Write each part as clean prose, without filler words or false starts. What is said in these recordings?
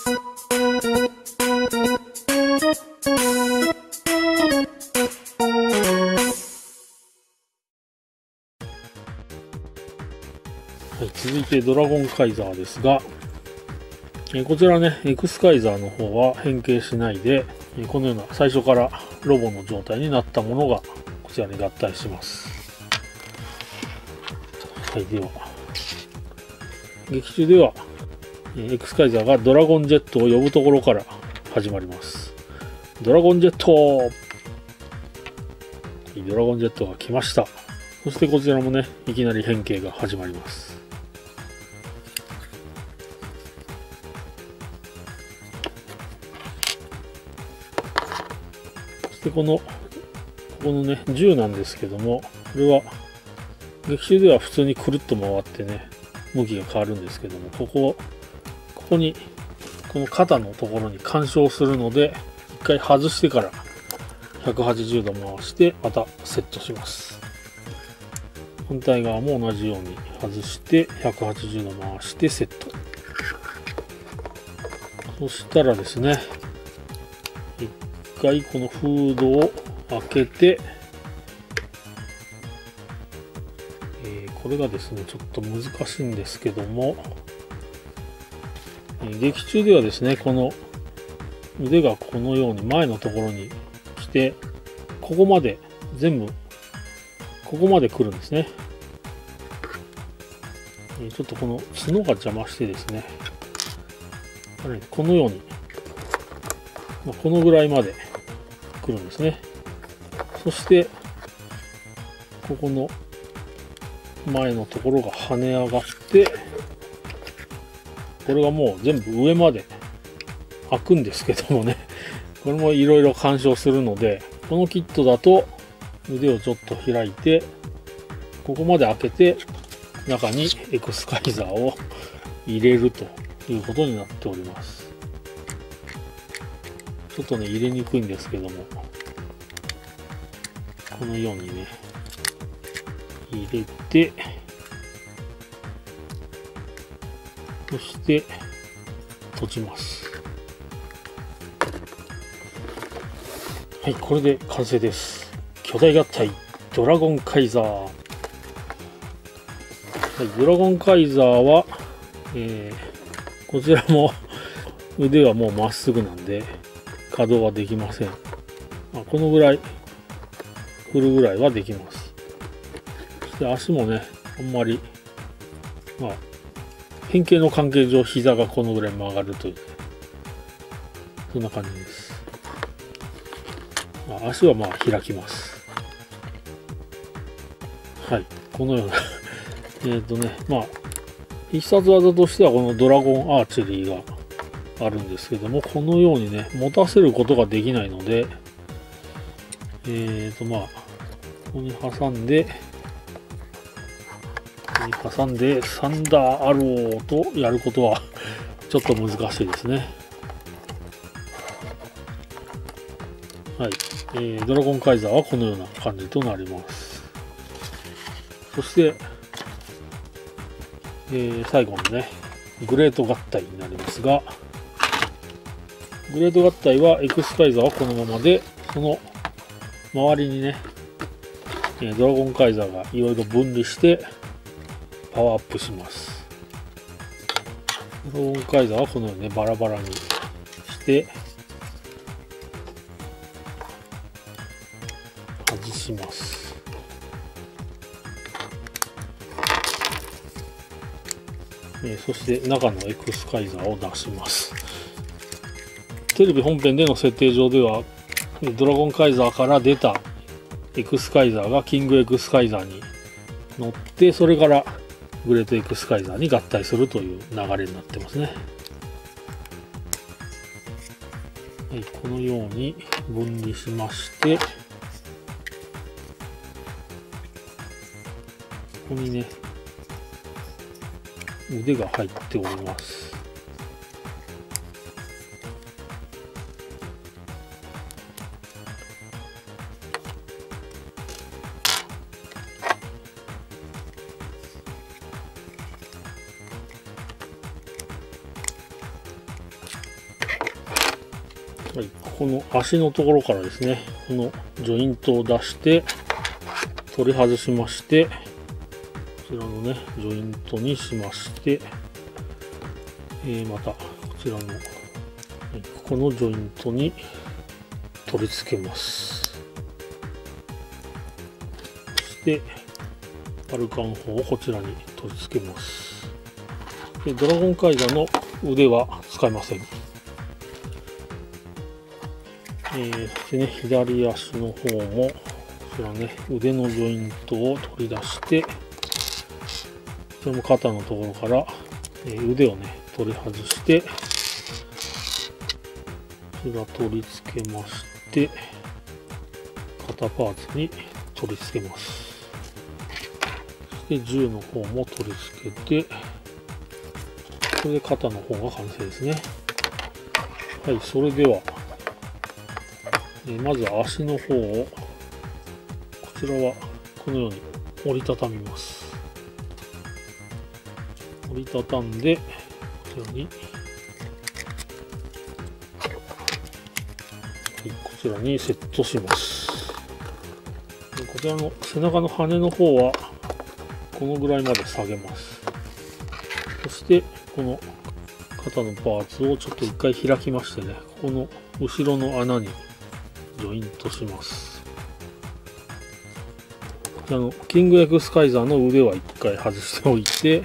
はい、続いてドラゴンカイザーですが、こちらね、エクスカイザーの方は変形しないで、このような最初からロボの状態になったものがこちらに合体します。はい、では、劇中では、エクスカイザーがドラゴンジェットを呼ぶところから始まります。ドラゴンジェット！ドラゴンジェットが来ました。そしてこちらもね、いきなり変形が始まります。そしてこのね、銃なんですけども、これは劇中では普通にくるっと回ってね、向きが変わるんですけども、ここにこの肩のところに干渉するので、一回外してから180度回してまたセットします。反対側も同じように外して180度回してセット。そしたらですね、一回このフードを開けて、これがですねちょっと難しいんですけども、劇中ではですね、この腕がこのように前のところに来て、ここまで全部ここまで来るんですね。ちょっとこの角が邪魔してですね、このように、このぐらいまで来るんですね。そしてここの前のところが跳ね上がって、これがもう全部上まで開くんですけどもね、これもいろいろ干渉するので、このキットだと腕をちょっと開いて、ここまで開けて中にエクスカイザーを入れるということになっております。ちょっとね、入れにくいんですけども、このようにね、入れて、そして閉じます。はい、これで完成です。巨大合体ドラゴンカイザー。はい、ドラゴンカイザーは、こちらも腕はもうまっすぐなんで稼働はできません。このぐらい振るぐらいはできます。そして足もね、あんまり、変形の関係上膝がこのぐらい曲がるという、そんな感じです。足は開きます。はい、このような必殺技としてはこのドラゴンアーチェリーがあるんですけども、このようにね持たせることができないので、ここに挟んでサンダーアローとやることはちょっと難しいですね。はい、ドラゴンカイザーはこのような感じとなります。そして、最後のねグレート合体になりますが、グレート合体はエクスカイザーはこのままで、その周りにねドラゴンカイザーがいろいろ分離してパワーアップします。ドラゴンカイザーはこのようにねバラバラにして外します。そして中のエクスカイザーを出します。テレビ本編での設定上ではドラゴンカイザーから出たエクスカイザーがキングエクスカイザーに乗って、それからグレートエクスカイザーに合体するという流れになってますね。はい、このように分離しまして、ここにね腕が入っております。 はい、この足のところからですね、このジョイントを出して取り外しまして、こちらのねジョイントにしまして、またこちらのここのジョイントに取り付けます。そしてバルカン砲をこちらに取り付けます。でドラゴンカイザーの腕は使いません。そしてね、左足の方もこちらね、腕のジョイントを取り出して、それも肩のところから、腕をね取り外して、こちら取り付けまして、肩パーツに取り付けます。そして銃の方も取り付けて、これで肩の方が完成ですね。はい、それではまず足の方を、こちらはこのように折りたたみます。折りたたんで、こちらに、こちらにセットします。でこちらの背中の羽の方はこのぐらいまで下げます。そしてこの肩のパーツをちょっと一回開きましてね、ここの後ろの穴にジョイントします。キングエクスカイザーの腕は一回外しておいて、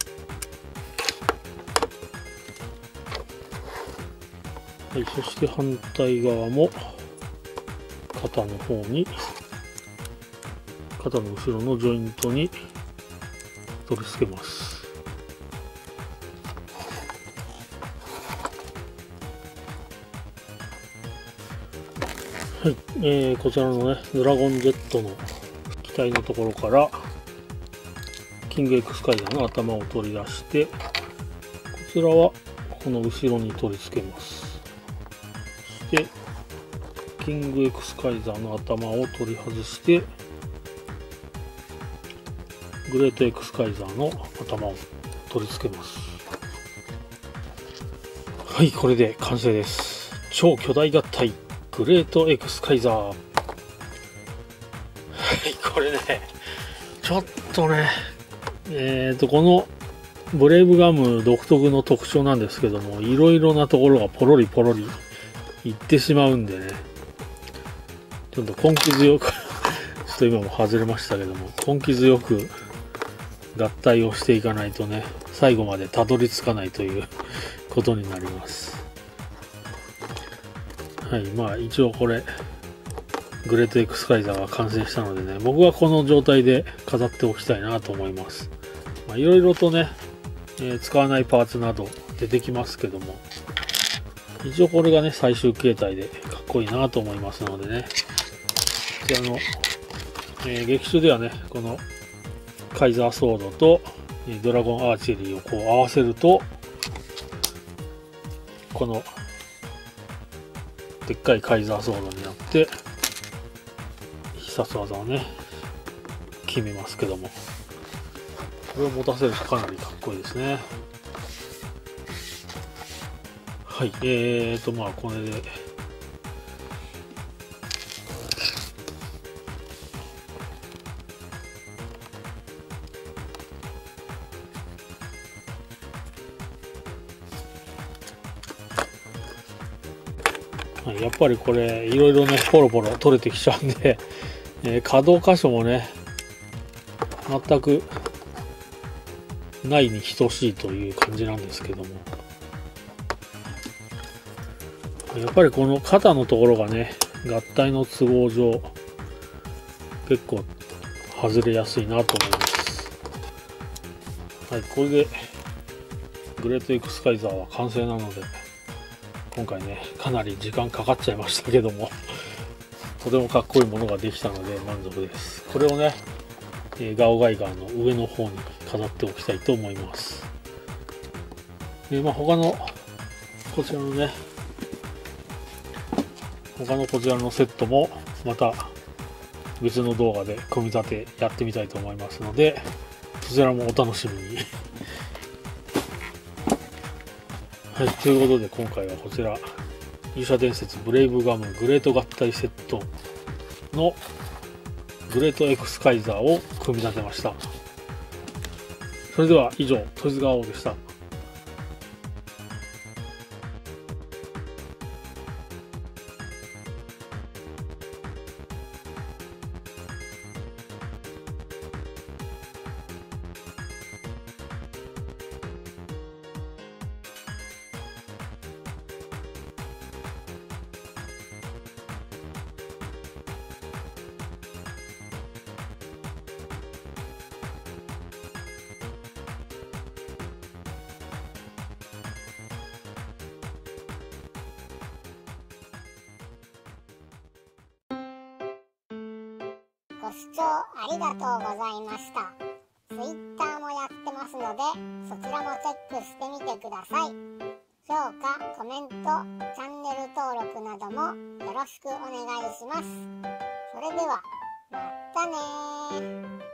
はい、そして反対側も肩の方に、肩の後ろのジョイントに取り付けます。はい、こちらのねドラゴンジェットの機体のところからキングエクスカイザーの頭を取り出して、こちらはこの後ろに取り付けます。そしてキングエクスカイザーの頭を取り外して、グレートエクスカイザーの頭を取り付けます。はい、これで完成です。超巨大合体グレートエクスカイザー。はい、これね、ちょっとね、このブレイブガム独特の特徴なんですけども、いろいろなところがポロリポロリいってしまうんでね、ちょっと根気強くちょっと今も外れましたけども、根気強く合体をしていかないとね、最後までたどり着かないということになります。はい、まあ一応これグレートエクスカイザーが完成したのでね、僕はこの状態で飾っておきたいなと思います。いろいろとね、使わないパーツなど出てきますけども、一応これがね最終形態でかっこいいなと思いますのでね、こちらの、劇中ではねこのカイザーソードとドラゴンアーチェリーをこう合わせると、このでっかいカイザーソードになって必殺技をね決めますけども、これを持たせるとかなりかっこいいですね。はい、まあこれでやっぱりこれいろいろねポロポロ取れてきちゃうんで、可動箇所もね全くないに等しいという感じなんですけども、やっぱりこの肩のところがね合体の都合上結構外れやすいなと思います。はい、これでグレートエクスカイザーは完成なので、今回ねかなり時間かかっちゃいましたけどもとてもかっこいいものができたので満足です。これをねガオガイガーの上の方に飾っておきたいと思います。他のこちらのねこちらのセットもまた別の動画で組み立てやってみたいと思いますので、そちらもお楽しみにはい、ということで今回はこちら勇者伝説ブレイブガムグレート合体セットのグレートエクスカイザーを組み立てました。それでは以上、トイズガオでした。 ご視聴ありがとうございました。Twitter もやってますので、そちらもチェックしてみてください。評価、コメント、チャンネル登録などもよろしくお願いします。それでは、またねー。